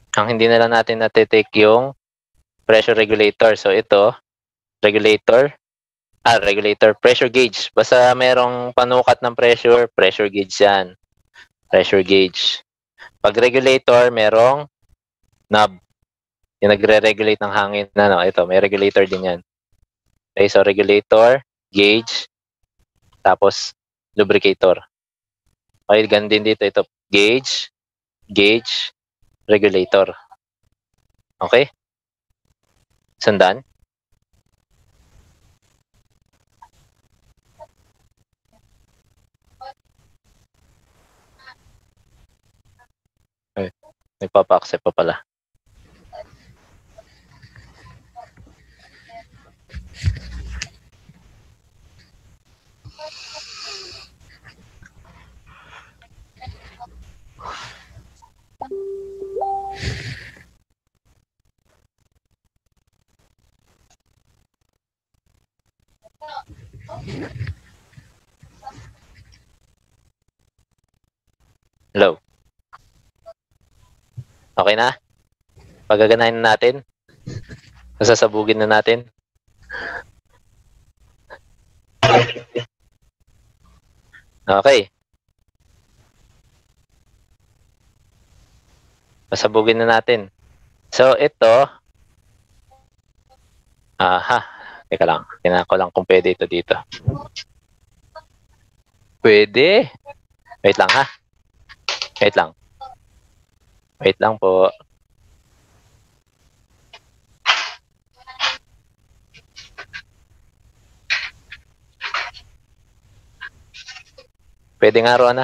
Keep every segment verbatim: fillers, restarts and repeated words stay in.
Ang hindi na lang natin natitake yung pressure regulator. So ito, regulator, ah, regulator, pressure gauge. Basta merong panukat ng pressure, pressure gauge yan. Pressure gauge. Pag regulator, merong knob. Yung nagre-regulate ng hangin na, no? Ito, may regulator din yan. Okay, so regulator, gauge, tapos lubricator. Okay, ganun din dito. Ito, gauge, gauge, regulator. Okay? Sundan? Ay, nagpapa-accept pa pala. Hello? Okay na? Pagaganahin na natin? Sasabugin na natin? Okay. Pasabugin na natin. So, ito. Aha. Teka lang. Tingnan ko lang kung pwede ito dito. Pwede. Wait lang ha. Wait lang. Wait lang po. Pwede nga Rona.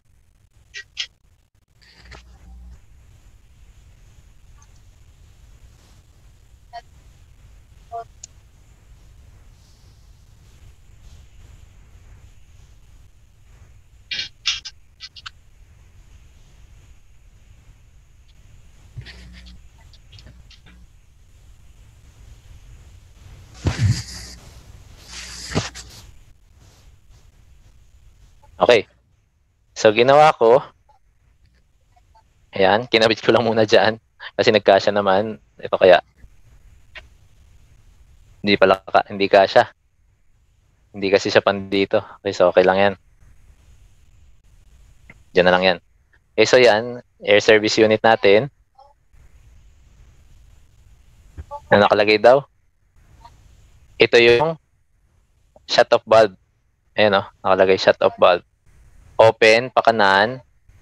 Okay. So, ginawa ko. Ayan. Kinabit ko lang muna dyan. Kasi nagkasya naman. Ito kaya. Hindi pala ka, hindi kasya. Hindi kasi siya pandito. Okay, so okay lang yan. Diyan na lang yan. Okay, so yan. Air service unit natin. Na nakalagay daw. Ito yung shut-off valve. Ayan o. Nakalagay shut-off valve. Open, pakanan.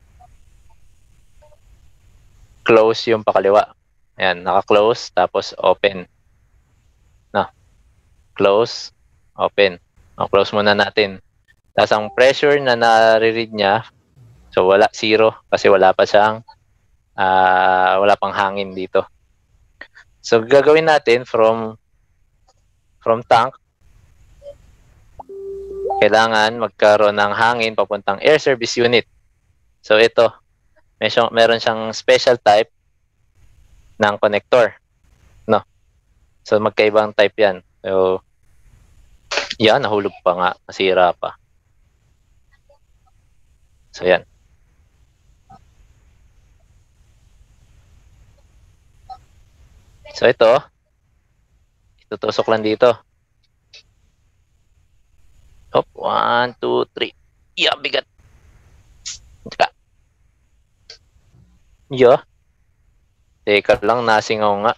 Close yung pakaliwa. Ayan, naka-close, tapos open. No. Close, open. O, close muna natin. Tapos ang pressure na nare-read niya, so wala, zero, kasi wala pa siyang, uh, wala pang hangin dito. So gagawin natin from, from tank, kailangan magkaroon ng hangin papuntang air service unit. So ito, may siyang, meron siyang special type ng connector. No? So magkaibang type yan. So, yan, nahulog pa nga. Nasira pa. So yan. So ito, itutusok lang dito. Hop, one, two, three. Yeah, bigat. Teka. Yeah. Teka lang, nasingaw nga.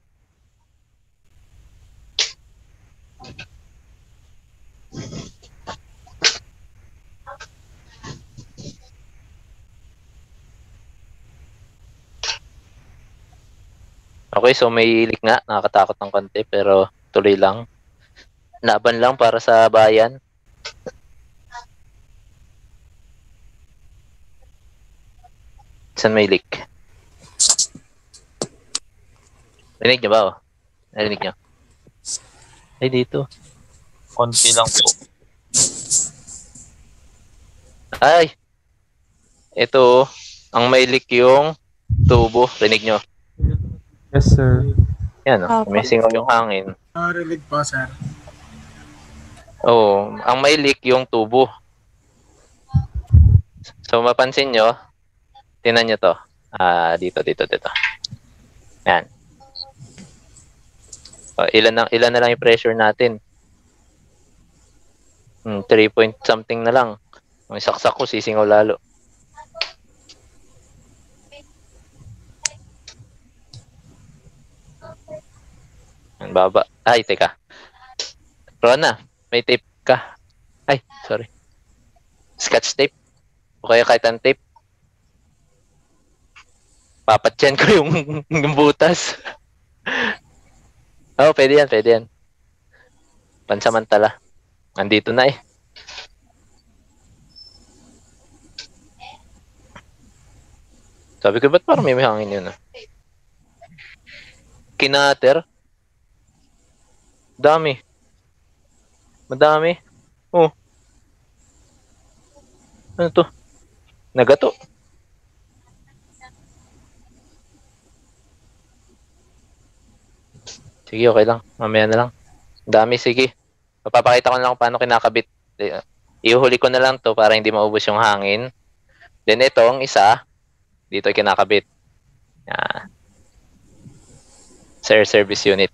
Okay, so may ilik nga. Nakakatakot ng konti, pero tuloy lang. Laban lang para sa bayan. Saan may leak? Narinig nyo ba? Oh? Narinig nyo? Ay, dito. Konti lang po. Ay! Ito, ang may leak yung tubo. Rinig nyo? Yes, sir. Yan, oh. May singaw yung hangin. Narinig po, sir. Oo, ang may leak yung tubo. So, mapansin nyo, tinan nyo to. Ah, dito, dito, dito. Yan. O, ilan na, ilan na lang yung pressure natin? Hmm, three point something na lang. Ang saksak ko, sisingaw lalo. Ang baba. Ay, teka. Rona, may tape ka. Ay, sorry. Scotch tape. O kaya kahit ang tape. Papatyan ko yung, yung butas. Oo, oh, pwede yan, pwede yan. Pansamantala. Nandito na eh. Sabi ko, ba't parang may hangin yun ah? Kinater? Dami. Madami. Oh. Ano to? Nagato. Sige, okay lang. Mamaya na lang. Dami, sige. Papapakita ko na lang kung paano kinakabit. Iuhuli ko na lang to para hindi maubos yung hangin. Then itong isa, dito ay kinakabit. Yan. Sir service unit.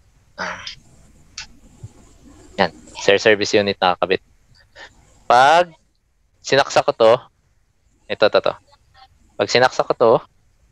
Yan. Sir service unit nakakabit. Pag sinaksak ko to, ito, to, to. Pag sinaksak ko to,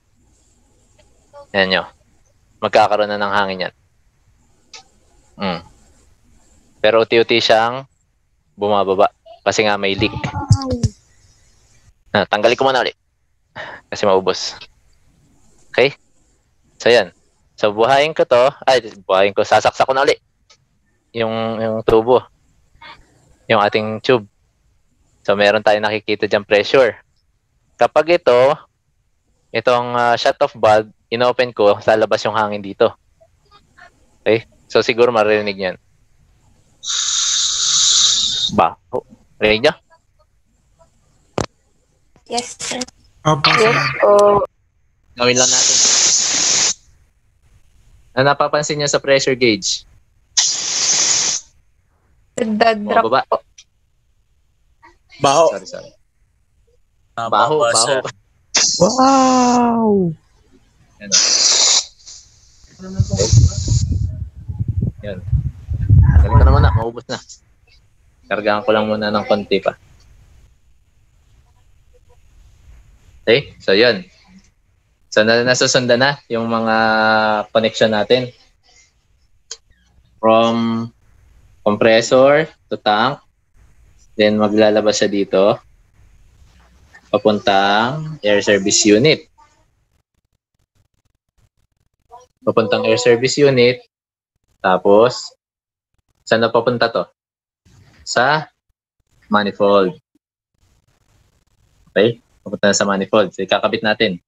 yan nyo. Magkakaroon na ng hangin yan. Mm. Pero uti-uti siyang bumababa. Kasi nga may leak. Ah, tanggalin ko muna ulit. Kasi maubos. Okay? So yan. So buhayin ko to. Ay, buhayin ko. Sasaksak ko na ulit. Yung, yung tubo. Yung ating tube. So meron tayong nakikita dyan pressure. Kapag ito, itong uh, shut-off valve, inopen ko, lalabas yung hangin dito. Okay? So siguro marinig yan. Baho. Rinig niya? Yes, sir. Opo, Yes, sir. po. Gawin lang natin. Ano napapansin niyo sa pressure gauge? Dadrop Bumababa. po. Baho. Sorry, sorry. Baho, baho. Wow! Yan. Yan. Galing ko na muna, maubos na. Kargahan ko lang muna ng konti pa. Okay, so yun. So na nasusundan na yung mga connection natin. From compressor to tank. Then maglalabas siya dito. Papuntang air service unit. Papuntang air service unit. Tapos, saan na papunta to? Sa manifold. Okay? Papunta na sa manifold. So, ikakabit natin.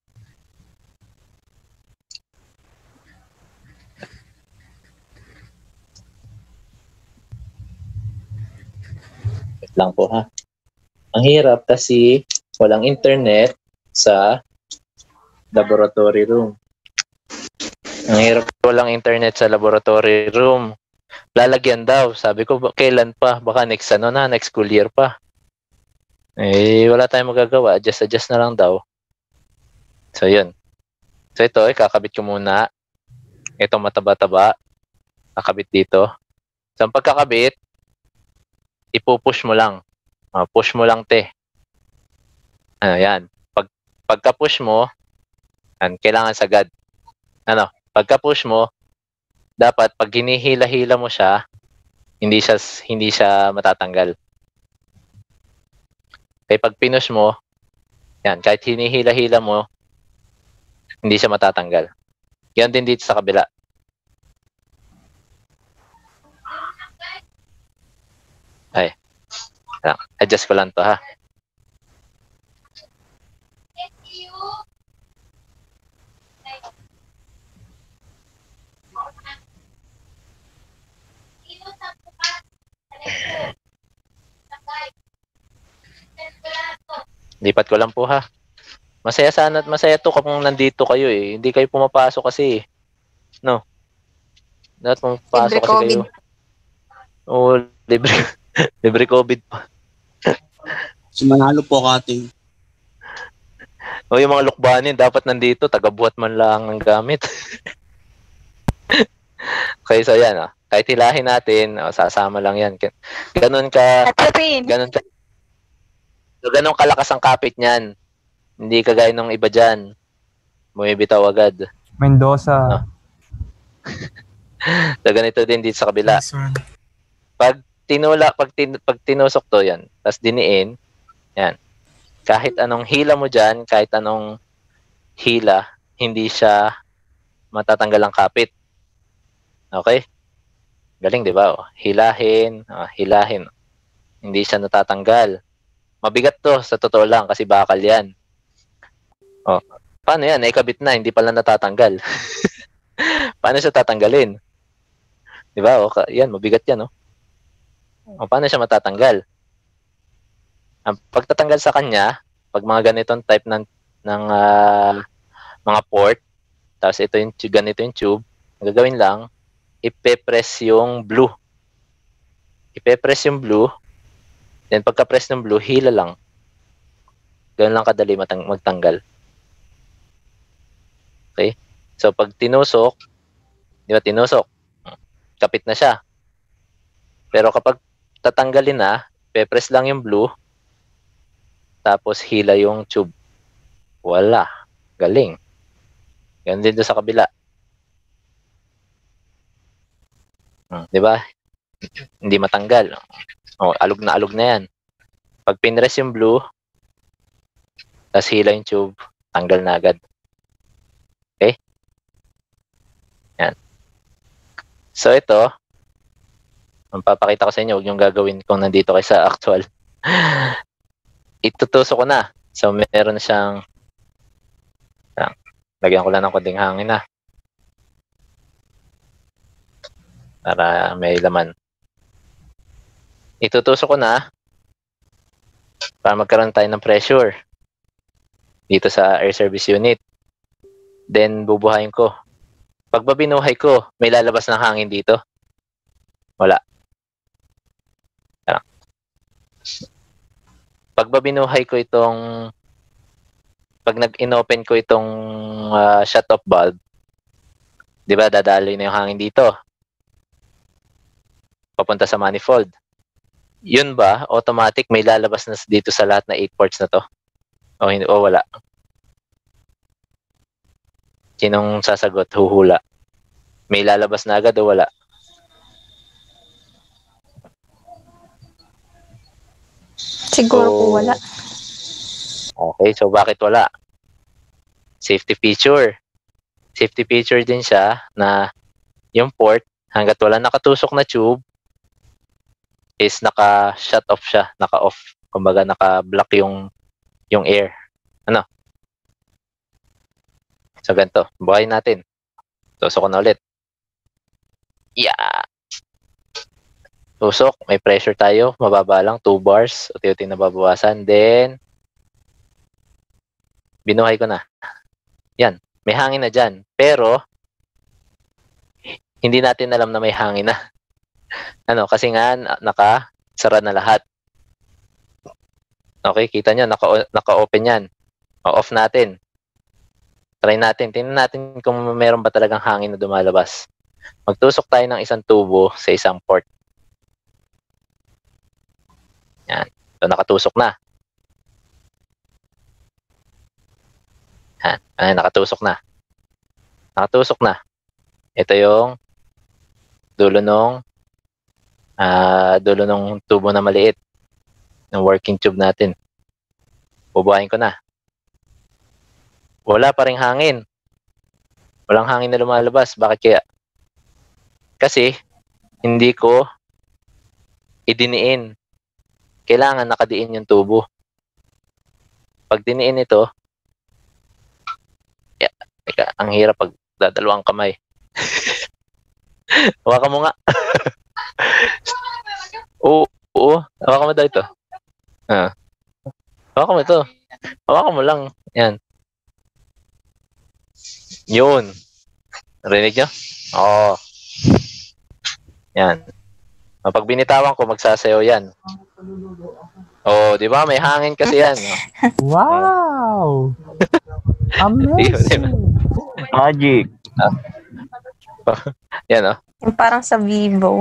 Wait lang po ha. Ang hirap kasi walang internet sa laboratory room. Ang hirap walang internet sa laboratory room. Lalagyan daw. Sabi ko, kailan pa? Baka next ano na, next school year pa. Eh, wala tayong magagawa. Adjust, adjust na lang daw. So, yun. So, ito, eh, kakabit ko muna. Ito, mataba-taba. Kakabit dito. So, ang pagkakabit, ipupush mo lang. Uh, push mo lang, te. Ano, yan. Pag, pagka-push mo, yan, kailangan sagad. Ano, pagka-push mo, dapat pag hinihila-hila mo siya, hindi siya hindi siya matatanggal. Kaya pag pinush mo, yan, kahit hinihila-hila mo, hindi siya matatanggal. Yan din dito sa kabila. Ay. Yan, adjust ko lang to ha. Lipat ko lang po ha. Masaya sana at masaya to kung nandito kayo eh. Hindi kayo pumapasok kasi eh. No? Dapat pumapasok Libre kasi COVID. kayo. Oo, libre. Libre COVID pa. Si Manalo po, Kati. O yung mga lukbanin, dapat nandito, tagabuhat man lang ng gamit. Okay, so yan, oh. Kahit hilahin natin, oh, sasama lang yan. Ganon ka, At sabihin, ganon ka, ganon kalakas ang kapit niyan. Hindi kagaya nung iba dyan. Bumibitaw agad. Mendoza. No. So, ganito din dito sa kabila. Nice one. Pag tinula, pag, tin, pag tinusok to yan, tapos diniin, yan. Kahit anong hila mo dyan, kahit anong hila, hindi siya matatanggal ang kapit. Okay? Galing, di ba? Oh, hilahin, oh, hilahin. Hindi siya natatanggal. Mabigat to, sa totoo lang, kasi bakal yan. Oh, paano yan? Naikabit na, hindi pala natatanggal. Paano siya tatanggalin? Di ba? O, yan, mabigat yan, oh. O, paano siya matatanggal? Ang pagtatanggal sa kanya, pag mga ganitong type ng, ng uh, mga port, tapos ito yung, ganito yung tube, ang gagawin lang, ipe-press yung blue. Ipe-press yung blue, then pagka-press ng blue, hila lang. Ganun lang kadali matang magtanggal. Okay? So, pag tinusok, di ba, tinusok, kapit na siya. Pero kapag tatanggalin na, pe-press lang yung blue, tapos hila yung tube. Wala. Galing. Ganun din doon sa kabila. Hmm, di ba? Hindi matanggal. O, alog na alog na yan. Pag pinress yung blue, tapos hila yung tube, tanggal na agad. Okay? Yan. So, ito, ang papakita ko sa inyo, huwag yung gagawin kung nandito kayo sa actual. Itutusok ko na. So, meron na siyang, yan. Lagyan ko lang ng konting hangin na. Para may laman. Itutusok ko na para magkaroon tayo ng pressure dito sa air service unit. Then, bubuhayin ko. Pag binuhay ko, may lalabas ng hangin dito. Wala. Tara. Pag binuhay ko itong, pag nag-inopen ko itong uh, shut-off valve, di ba, dadaloy na yung hangin dito. Papunta sa manifold. Yun ba, automatic may lalabas na dito sa lahat na eight ports na to? O, hindi, o wala. Sinong sasagot? Huhula. May lalabas na agad o wala? siguro So, po wala. Okay, so bakit wala? Safety feature. Safety feature din siya na yung port, hanggat wala nakatusok na tube, is naka-shut off siya, naka-off. Kumbaga, naka-block yung yung air. Ano? So, ganito. Buhayin natin. Tusok ko na ulit. Yeah! Tusok. May pressure tayo. Mababa lang. two bars. Unti-unti na babawasan. Then, binuhay ko na. Yan. May hangin na dyan. Pero, hindi natin alam na may hangin na. Ano? Kasi nga, naka-sara na lahat. Okay, kita nyo, naka, naka-open yan. O, off natin. Try natin. Tingnan natin kung meron ba talagang hangin na dumalabas. Magtusok tayo ng isang tubo sa isang port. Yan. So, nakatusok na. Yan. Ay, nakatusok na. Nakatusok na. Ito yung dulo nung uh, dulo nung tubo na maliit. Ng working tube natin. Bubuhayin ko na. Wala pa ring hangin. Walang hangin na lumalabas. Bakit kaya? Kasi, hindi ko idiniin. Kailangan nakadiin yung tubo. Pag diniin ito, yeah, teka, ang hirap pag dadalawang kamay. Hawakan mo nga. oo, oo. Hawakan mo daw ito. Ah. Hawakan mo ito. Hawakan mo lang. Yan. Yun. Rinig nyo? Oo. Yan. Pag binitawan ko, magsasayaw yan. Oh, di ba? May hangin kasi yan. No? Wow! Amazing! Magic. Yan, oh. Yung parang sa Vivo.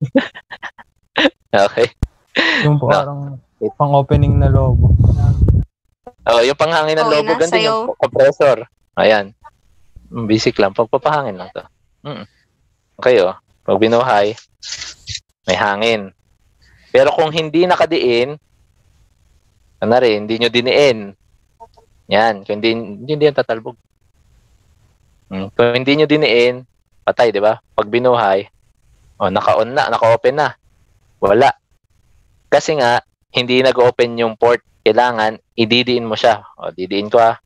Okay. Yung No. parang pang-opening na logo. Oh, yung panghangin ng Oh, logo, yun na, ganda sayo. yung compressor. Ayan. Mm, Basic lang. Pagpapahangin lang to. Mm. Okay, oh. Pag binuhay, may hangin. Pero kung hindi nakadiin, ano rin, hindi nyo diniin. Yan. Kung hindi, hindi, hindi yan tatalbog. Mm. Kung hindi nyo diniin, patay, di ba? Pag binuhay, oh, naka-on na, naka-open na. Wala. Kasi nga, hindi nag-open yung port. Kailangan, ididiin mo siya. O, didiin ko ah.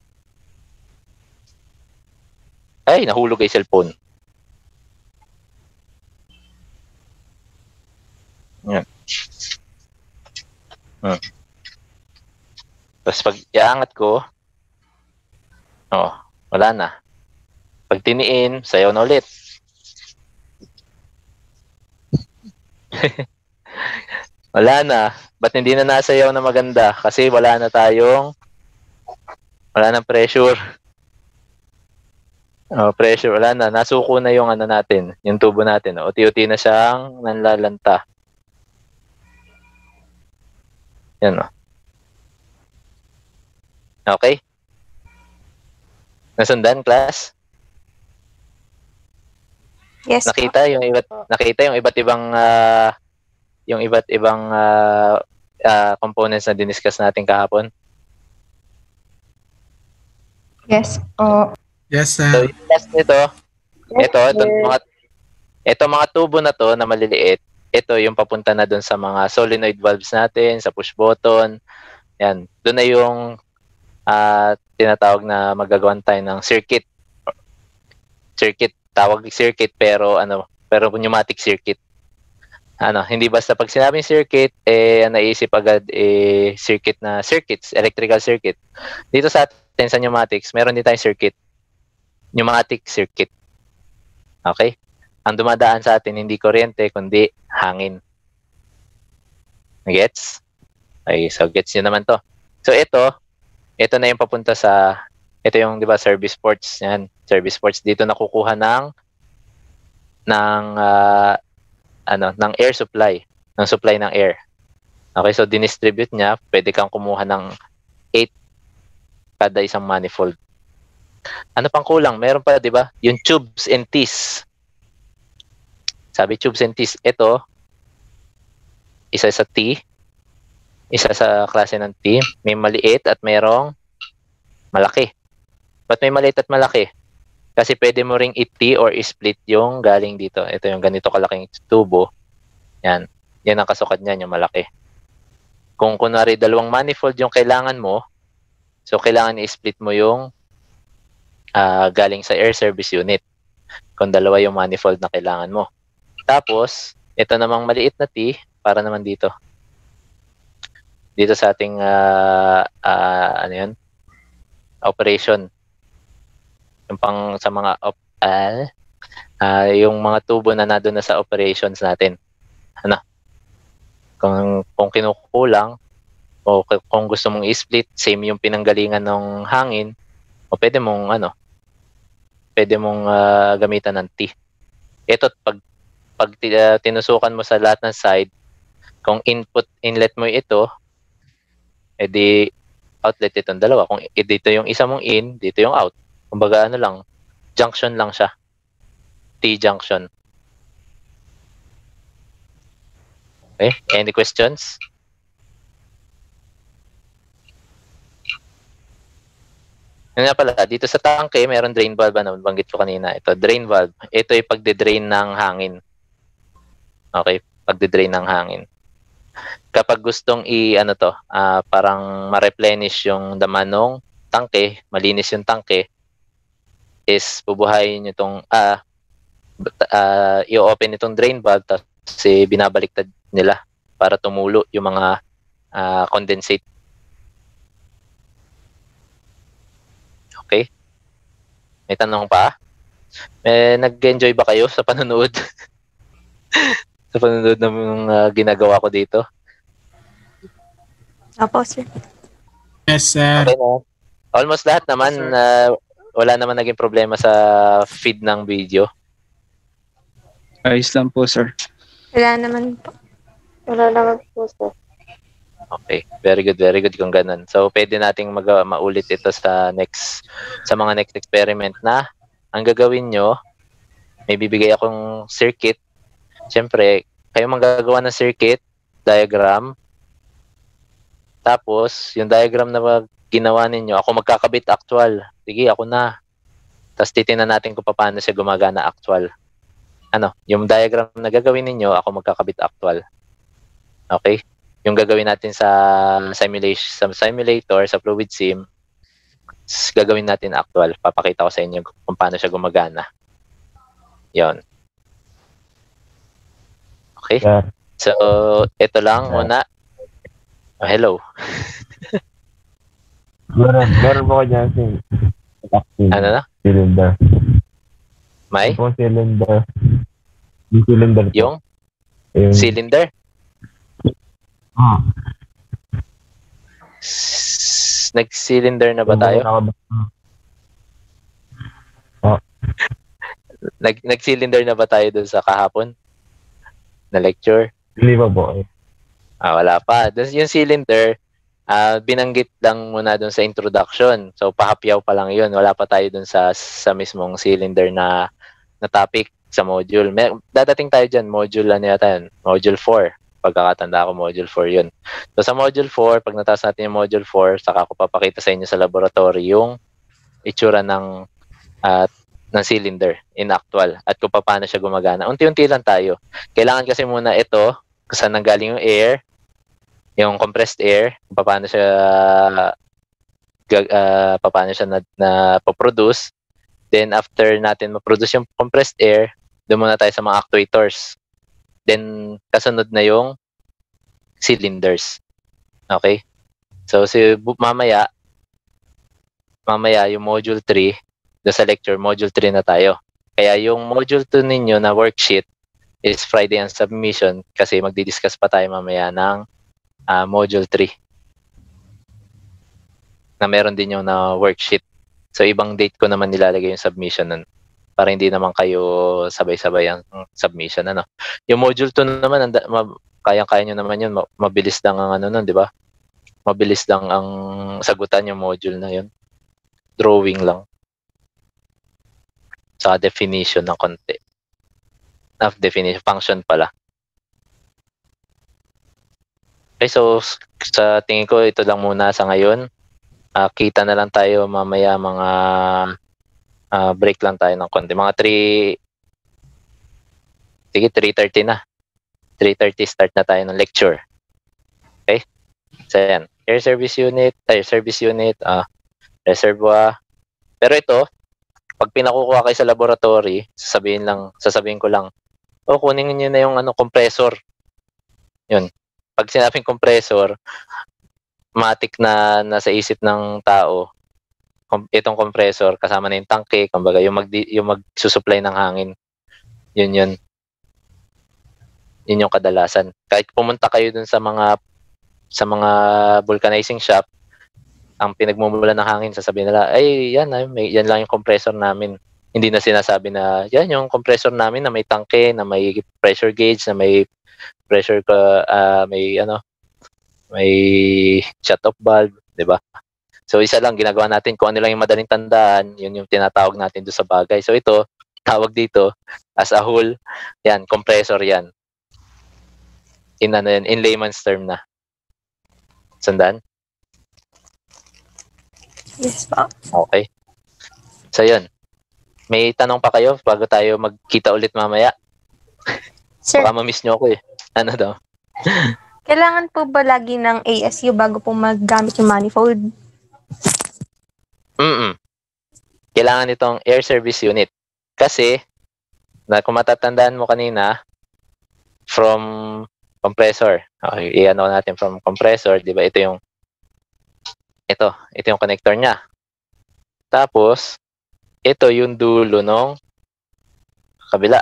Ay, nahulog ay cellphone. Yan. Hmm. Tapos pag iangat ko, oh, wala na. Pag tiniin, sayaw na ulit. Wala na. Ba't hindi na nasayaw na maganda? Kasi wala na tayong, wala nang pressure. Oh, pressure, wala na. Nasuko na yung ano natin, yung tubo natin. Oh. Unti-unti na siyang nanlalanta. Yan, oh. Okay? Nasundan, class? Yes po. Nakita yung iba't nakita yung iba't ibang ah, yung iba't ibang ah, ah, components na diniscuss natin kahapon. Yes po. Yes, So, sir. yung last nito, ito, ito mga ito mga tubo na to na maliliit. Ito yung papunta na doon sa mga solenoid valves natin, sa push button. Yan, doon na yung ah, tinatawag na magagawan tayo ng circuit. Circuit, tawag circuit pero ano, pero pneumatic circuit. Ano, hindi basta pag sinabing circuit, eh, naisip agad, eh, circuit na circuits, electrical circuit. Dito sa atin, sa pneumatics, meron din tayong circuit. Pneumatic circuit. Okay? Ang dumadaan sa atin, hindi kuryente, kundi hangin. Gets? Okay, so gets nyo naman to. So ito, ito na yung papunta sa, ito yung, di ba, service ports. Yan, service ports. Dito nakukuha ng, ng, ah, ano, ng air supply, ng supply ng air. Okay, so dinistribute niya, pwede kang kumuha ng eight kada isang manifold. Ano pang kulang? Meron pa, di ba? Yung tubes and tees. Sabi tubes and tees, ito, isa sa T, isa sa klase ng T, may maliit at mayroong malaki. Ba't may maliit at malaki? Kasi pwede mo ring i-T or i-split yung galing dito. Ito yung ganito kalaking tubo. Yan. Yan ang kasukat niyan, yung malaki. Kung kunwari dalawang manifold yung kailangan mo, so kailangan i-split mo yung uh, galing sa air service unit. Kung dalawa yung manifold na kailangan mo. Tapos, ito namang maliit na T, para naman dito. Dito sa ating uh, uh, ano yun? Operation. Yung pang sa mga op, uh, uh, yung mga tubo na nandoon na sa operations natin. Ano? Kung kung kinukulang o kung gusto mong i-split, same yung pinanggalingan ng hangin, o pwede mong ano, pwede mong uh, gamitan ng T. Ito pag pag uh, tinusukan mo sa lahat ng side, kung input inlet mo ito, edi outlet itong dalawa. Kung dito yung isa mong in, dito yung out. Kumbaga ano lang, junction lang siya. T-junction. Okay, any questions? Yun nga pala, dito sa tangke, meron drain valve, ano, banggit ko kanina. Ito, drain valve. Ito yung pagde-drain ng hangin. Okay, pagde-drain ng hangin. Kapag gustong i, ano to, uh, parang ma-replenish yung laman ng tangke, malinis yung tangke, is bubuhayin nyo itong, ah, uh, i-open itong drain valve, tapos eh, binabaliktad nila para tumulo yung mga uh, condensate. Okay? May tanong pa? Eh, nag-enjoy ba kayo sa panonood? sa panonood ng uh, ginagawa ko dito? Opo, sir. Yes, sir. Okay na. Almost lahat naman, Sir. uh, wala naman naging problema sa feed ng video. Ayos lang po, sir. Wala naman po. Wala naman po, sir. Okay, very good, very good kung ganun. So, pwede nating mag maulit ito sa next, sa mga next experiment na ang gagawin nyo, may bibigay akong circuit. Siyempre, kayo manggagawa ng circuit, diagram. Tapos, yung diagram na mag- ginawa ninyo, ako magkakabit actual. Sige, ako na. Tapos titingnan natin kung paano siya gumagana actual. Ano, yung diagram na gagawin ninyo, ako magkakabit actual. Okay? Yung gagawin natin sa simulation, sa simulator, sa fluid sim, s- gagawin natin actual. Papakita ko sa inyo kung paano siya gumagana. Yon. Okay? Sir. So, ito lang muna. Oh, hello. Meron, meron po ko dyan si Ano na? cylinder. May? Yung po cylinder. Yung cylinder po. Yung Yung, cylinder? ah, S- Nag-cylinder na ba yung tayo? nakaba- Nag nag-cylinder na ba tayo dun sa kahapon? Na lecture? Hindi pa po. Eh. Ah, wala pa. Dun, yung cylinder, ah, binanggit lang muna dun sa introduction. So, pahapyaw pa lang yun. Wala pa tayo dun sa, sa mismong cylinder na, na topic sa module. May, dadating tayo dyan, module ano yata yun? Module four. Pagkakatanda ko, module four yun. So, sa module four, pag nataas natin yung module four, saka ko papakita sa inyo sa laboratory yung itsura ng at ng cylinder in actual at kung paano siya gumagana. Unti-unti lang tayo. Kailangan kasi muna ito, kung saan nanggaling yung air, yung compressed air, kung paano siya gag, uh, paano siya na, na produce. Then after natin ma-produce yung compressed air, doon muna tayo sa mga actuators. Then kasunod na yung cylinders. Okay? So si mamaya mamaya yung module three, do sa lecture, module three na tayo. Kaya yung module two ninyo na worksheet is Friday ang submission kasi magdi-discuss pa tayo mamaya ng uh, module three. Na meron din yung na worksheet. So ibang date ko naman nilalagay yung submission nun para hindi naman kayo sabay-sabay ang submission. Ano? Yung module two naman, anda, ma, kayang-kaya nyo naman yun, ma, mabilis lang ang ano nun, di ba? Mabilis lang ang sagutan yung module na yun. Drawing lang. Sa definition ng konti. Of definition, function pala. Okay, so sa tingin ko ito lang muna sa ngayon. Uh, kita na lang tayo mamaya mga uh, break lang tayo ng konti. Mga three sige, three thirty na. three thirty start na tayo ng lecture. Okay? So yan. Air service unit, air service unit, uh, reservoir. Pero ito, pag pinakukuha kayo sa laboratory, sasabihin lang, sasabihin ko lang, oh, kunin niyo na yung ano, compressor. Yun. Pag sinabing compressor, matik na nasa isip ng tao, kom- itong compressor, kasama na yung tangke, kumbaga, yung, mag yung magsusupply ng hangin. Yun yun. Yun yung kadalasan. Kahit pumunta kayo dun sa mga sa mga vulcanizing shop, ang pinagmumula ng hangin, sasabihin nila, ay, yan, ay, may, yan lang yung compressor namin. Hindi na sinasabi na, yan yung compressor namin na may tangke, na may pressure gauge, na may pressure, uh, may, ano, may shut-off valve, di ba? So, isa lang, ginagawa natin, kung ano lang yung madaling tandaan, yun yung tinatawag natin doon sa bagay. So, ito, tawag dito, as a whole, yan, compressor yan. In, ano yan, in layman's term na. Sandaan? Yes po. Okay. So, yun. May tanong pa kayo bago tayo magkita ulit mamaya? Sir, Baka ma-miss nyo ako eh. Ano daw? kailangan po ba lagi ng A S U bago po maggamit yung manifold? Mm-mm. Kailangan itong air service unit. Kasi, na kung matatandaan mo kanina, from compressor. Okay, i-ano natin from compressor, di ba? Ito yung ito, ito yung connector niya. Tapos, ito yung dulo ng kabila.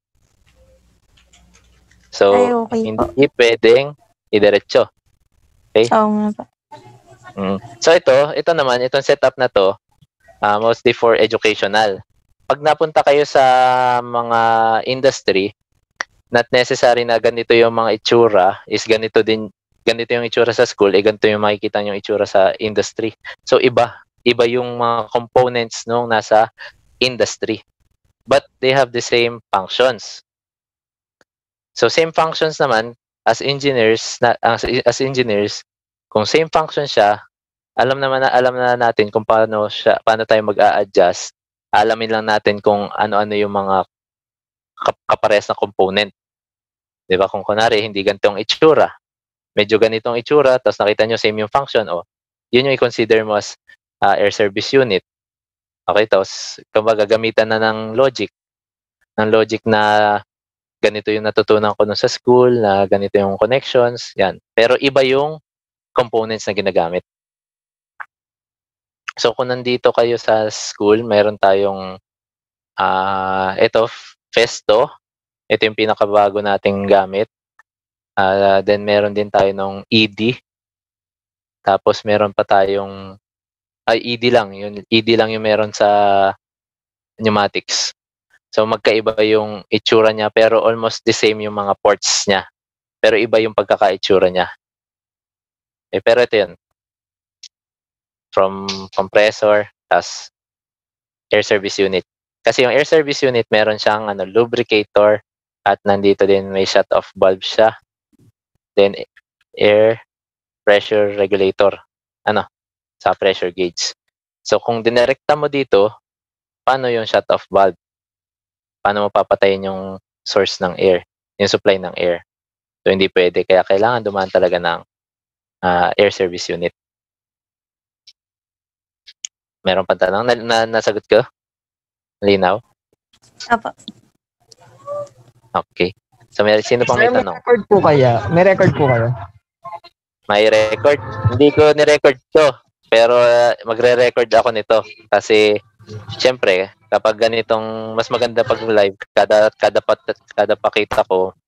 So, Ay, okay po. hindi pwedeng idiretso. Oo nga po. Mm. So ito, ito naman, itong setup na to, uh, mostly for educational. Pag napunta kayo sa mga industry, not necessary na ganito yung mga itsura, is ganito din, ganito yung itsura sa school, eh ganito yung makikita yung itsura sa industry. So iba, iba yung mga components nung nasa industry. But they have the same functions. So same functions naman, as engineers, na, as, as engineers, kung same function siya, alam naman na alam na natin kung paano siya, paano tayo mag-a-adjust. Alamin lang natin kung ano-ano yung mga kap- kapares na component. 'Di ba? Kung kunwari hindi ganitong itsura, medyo ganitong itsura, tapos nakita nyo same yung function, o yun yung i-consider mo as uh, air service unit. Okay, tapos kumbaga gamitan na ng logic, ng logic na ganito yung natutunan ko nun sa school, na ganito yung connections, yan. Pero iba yung components na ginagamit. So kung nandito kayo sa school, mayroon tayong uh, ito, Festo. Ito yung pinakabago nating gamit. Uh, then meron din tayo ng E D. Tapos meron pa tayong ay E D lang, yun E D lang yung meron sa pneumatics. So magkaiba yung itsura niya, pero almost the same yung mga ports niya. Pero iba yung pagkakaitsura niya. Eh, pero ito yun. From compressor, tas air service unit. Kasi yung air service unit, meron siyang ano, lubricator, at nandito din may shut-off valve siya. Then air pressure regulator. Ano? Sa pressure gauge. So kung dinirekta mo dito, paano yung shut-off valve? Paano mo papatayin yung source ng air, yung supply ng air? So hindi pwede, kaya kailangan dumaan talaga ng uh, air service unit. Meron pa tanong? Na, na, nasagot ko? Linaw? Apo. Okay. So may, sino pang may Sir, may tanong? record po kaya? May record po kayo? May record? Hindi ko ni-record to. Pero uh, magre-record ako nito. Kasi, syempre, kapag ganitong mas maganda pag live, kada, kada, pat, kada pakita ko,